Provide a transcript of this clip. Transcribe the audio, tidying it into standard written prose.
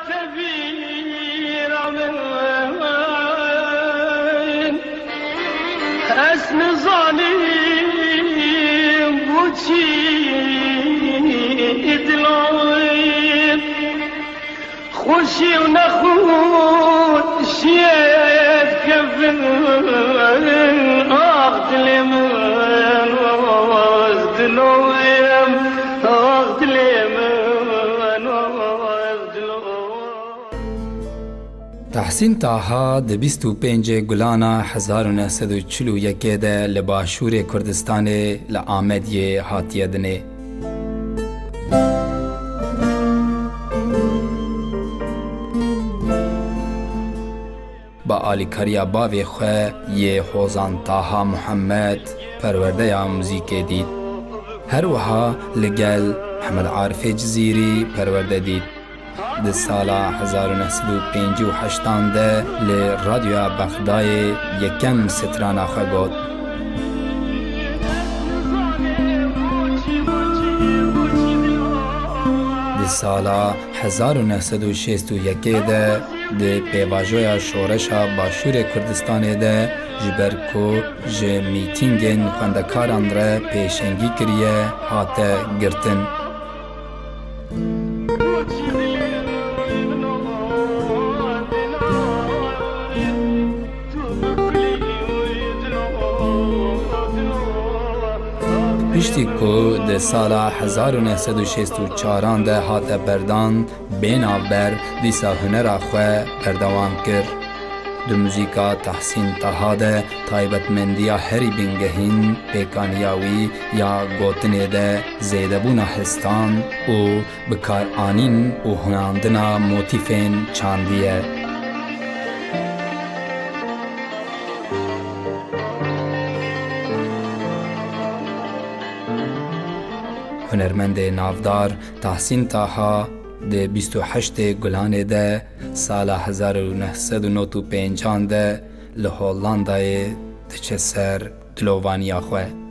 اسم ظالم بوچی دلویم خوشی و نخود شید کفن آخ دل من آز دلویم آخ دل من آز دلویم. تحسین تاها د 25 گلانا 1941 ده لباشور کردستان لآمدی هاتیه دنه. با آلیکاریا باوی خواه یه حوزان تاها محمد پرورده یا موزیک دید. هر وها لگل محمد عارف جزیری پرورده دید. د سالا 1958 ده ل رادیو بغدای یکم ستران خواه گود. د سالا 1961 ده د پیواژویا شورشا باشور کردستان ده جبرکو جه میتینگن خواندکاران را پیشنگی کریه هاته گرتن. پشتی کو د سالا 1964 ده هاته بردان بین آور دیسا هنر خواه بردوان کر. د موزیکا تحسین تاها ده تایبتمندیا هری بینگهین پیکانیاوی یا گوتنی ده زیدبونا هستان و بکار آنین و هناندنا موتیفین چاندیه. هنرمند نافدار تحسین تاها ده 28 گلانه ده سال 1995 ده لهولندای تچه سر دلووانیا خواه.